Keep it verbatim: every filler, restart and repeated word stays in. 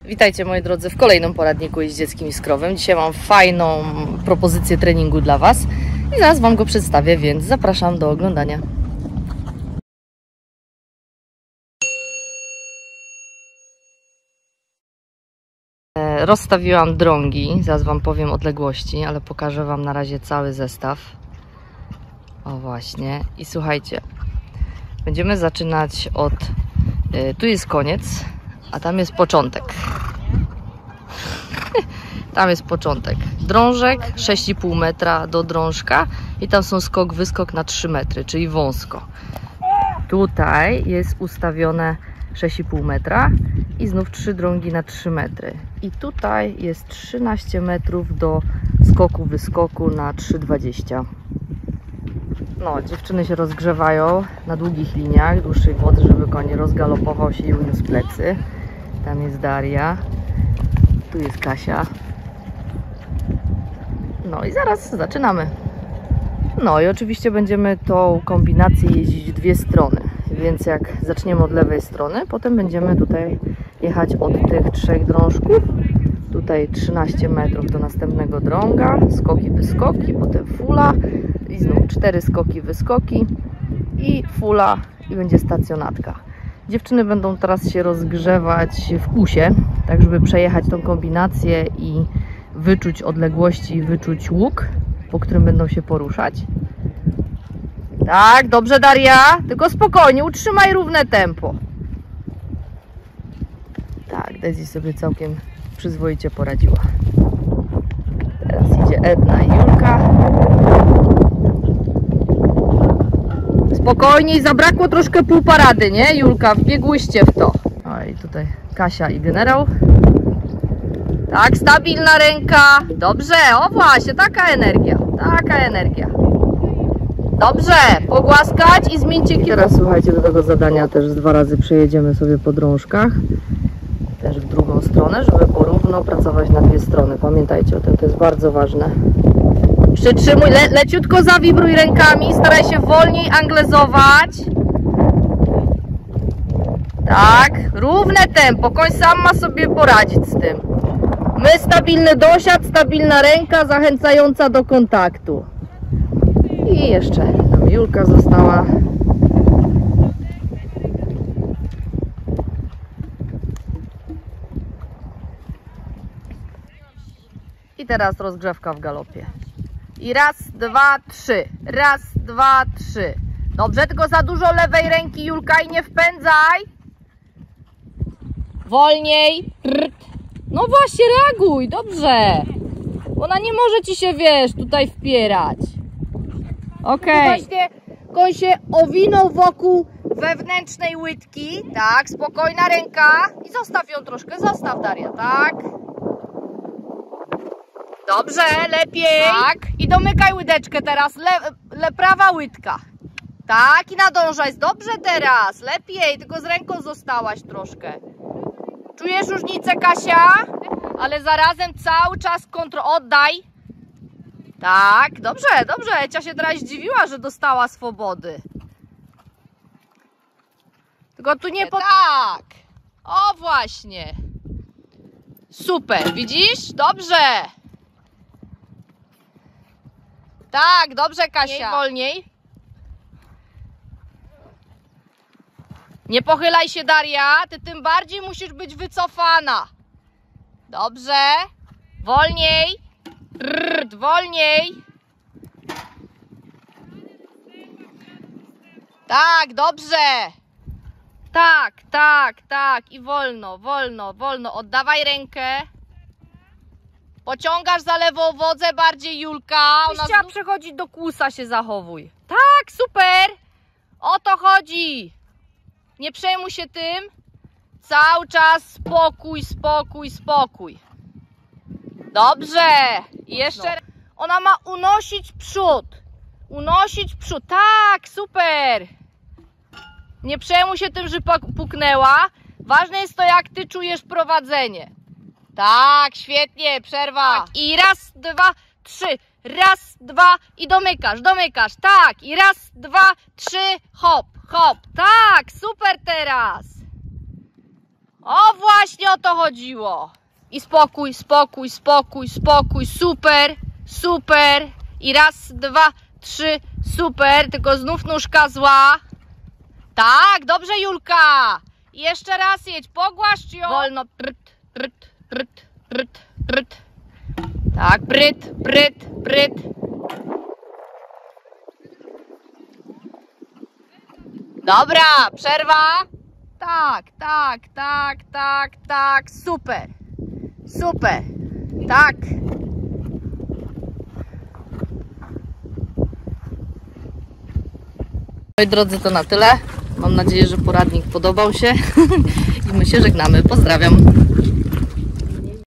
Witajcie moi drodzy w kolejnym poradniku jeździeckim i skrowym. Dzisiaj mam fajną propozycję treningu dla Was i zaraz Wam go przedstawię, więc zapraszam do oglądania. Rozstawiłam drągi, zaraz Wam powiem odległości, ale pokażę Wam na razie cały zestaw. O właśnie. I słuchajcie, będziemy zaczynać od... Tu jest koniec, a tam jest początek. Tam jest początek. Drążek sześć i pół metra do drążka i tam są skok, wyskok na trzy metry, czyli wąsko. Tutaj jest ustawione sześć i pół metra i znów trzy drągi na trzy metry. I tutaj jest trzynaście metrów do skoku, wyskoku na trzy dwadzieścia. No, dziewczyny się rozgrzewają na długich liniach, dłuższej wody, żeby koń rozgalopował się i uniósł plecy. Tam jest Daria, tu jest Kasia. No i zaraz zaczynamy. No i oczywiście będziemy tą kombinację jeździć w dwie strony. Więc jak zaczniemy od lewej strony, potem będziemy tutaj jechać od tych trzech drążków. Tutaj trzynaście metrów do następnego drąga, skoki, wyskoki, potem fula i znów cztery skoki, wyskoki i fula i będzie stacjonatka. Dziewczyny będą teraz się rozgrzewać w kusie, tak żeby przejechać tą kombinację i wyczuć odległości, wyczuć łuk, po którym będą się poruszać. Tak, dobrze Daria, tylko spokojnie, utrzymaj równe tempo. Tak, Daisy sobie całkiem przyzwoicie poradziła. Teraz idzie Edna i Julka. Spokojniej, zabrakło troszkę półparady, nie Julka? Wbiegłyście w to. O i tutaj Kasia i generał. Tak, stabilna ręka. Dobrze, o właśnie, taka energia, taka energia. Dobrze, pogłaskać i zmieńcie kierunek. Teraz słuchajcie, do tego zadania też dwa razy przejedziemy sobie po drążkach. Też w drugą stronę, żeby porówno pracować na dwie strony. Pamiętajcie o tym, to jest bardzo ważne. Przytrzymuj, le, leciutko zawibruj rękami, staraj się wolniej anglezować. Tak, równe tempo, koń sam ma sobie poradzić z tym. My stabilny dosiad, stabilna ręka zachęcająca do kontaktu. I jeszcze tam Julka została. I teraz rozgrzewka w galopie. I raz, dwa, trzy. Raz, dwa, trzy. Dobrze, tylko za dużo lewej ręki, Julka, i nie wpędzaj. Wolniej. No właśnie, reaguj, dobrze. Ona nie może ci się, wiesz, tutaj wpierać. Okej. Okay. Właśnie koń się owinął wokół wewnętrznej łydki. Tak, spokojna ręka. I zostaw ją troszkę, zostaw Daria, tak. Dobrze, lepiej. Tak. I domykaj łydeczkę teraz. Le, le, prawa łydka. Tak, i nadążaj. Dobrze teraz. Lepiej, tylko z ręką zostałaś troszkę. Czujesz różnicę, Kasia? Ale zarazem cały czas kontrol. Oddaj. Tak, dobrze, dobrze. Ecia się teraz zdziwiła, że dostała swobody. Tylko tu nie po... Tak. O właśnie. Super, widzisz? Dobrze. Tak, dobrze Kasia. Wolniej. Nie pochylaj się Daria, ty tym bardziej musisz być wycofana. Dobrze. Wolniej. Rrrt, wolniej. Tak, dobrze. Tak, tak, tak. I wolno, wolno, wolno. Oddawaj rękę. Pociągasz za lewą wodze bardziej, Julka. Ona chciała przechodzić do kłusa, się zachowuj. Tak, super. O to chodzi. Nie przejmuj się tym. Cały czas spokój, spokój, spokój. Dobrze. I jeszcze no. Ona ma unosić przód. Unosić przód. Tak, super. Nie przejmuj się tym, że puknęła. Ważne jest to, jak ty czujesz prowadzenie. Tak, świetnie, przerwa. Tak. I raz, dwa, trzy. Raz, dwa i domykasz, domykasz. Tak, i raz, dwa, trzy, hop, hop. Tak, super teraz. O, właśnie o to chodziło. I spokój, spokój, spokój, spokój, super, super. I raz, dwa, trzy, super, tylko znów nóżka zła. Tak, dobrze, Julka. I jeszcze raz jedź, pogłaszcz ją. Wolno, pryt, pryt, pryt, pryt, pryt. Tak, pryt, pryt, pryt. Dobra, przerwa. Tak, tak, tak, tak, tak, super. Super, tak. Moi drodzy, to na tyle. Mam nadzieję, że poradnik podobał się i my się żegnamy. Pozdrawiam.